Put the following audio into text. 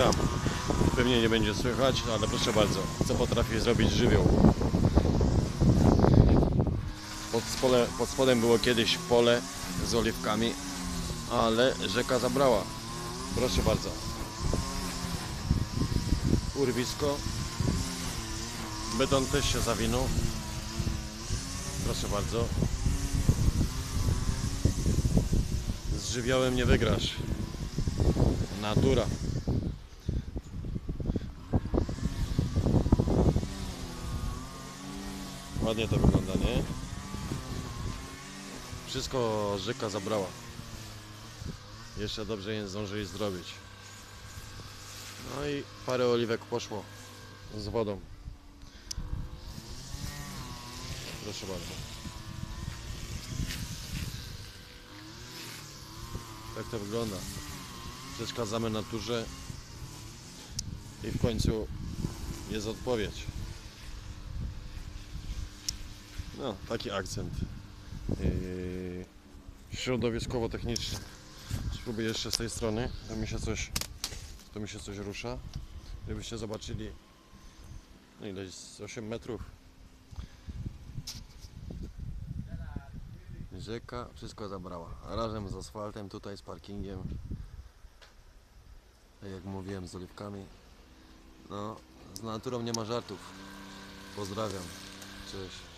tam. Pewnie nie będzie słychać, ale proszę bardzo, co potrafi zrobić żywioł. Pod spodem było kiedyś pole z oliwkami, ale rzeka zabrała. Proszę bardzo. Urwisko. Beton też się zawinął. Proszę bardzo. Z żywiołem nie wygrasz. Natura. Ładnie to wygląda, nie? Wszystko rzeka zabrała. Jeszcze dobrze nie zdążyli zrobić. No i parę oliwek poszło z wodą. Proszę bardzo. Tak to wygląda. Przeszkadzamy naturze i w końcu jest odpowiedź. No, taki akcent środowiskowo-techniczny. Spróbuję jeszcze z tej strony. To mi się coś rusza. Żebyście zobaczyli, no ile jest 8 metrów. Rzeka wszystko zabrała. A razem z asfaltem, tutaj z parkingiem. Tak jak mówiłem, z oliwkami. No, z naturą nie ma żartów. Pozdrawiam. Cześć.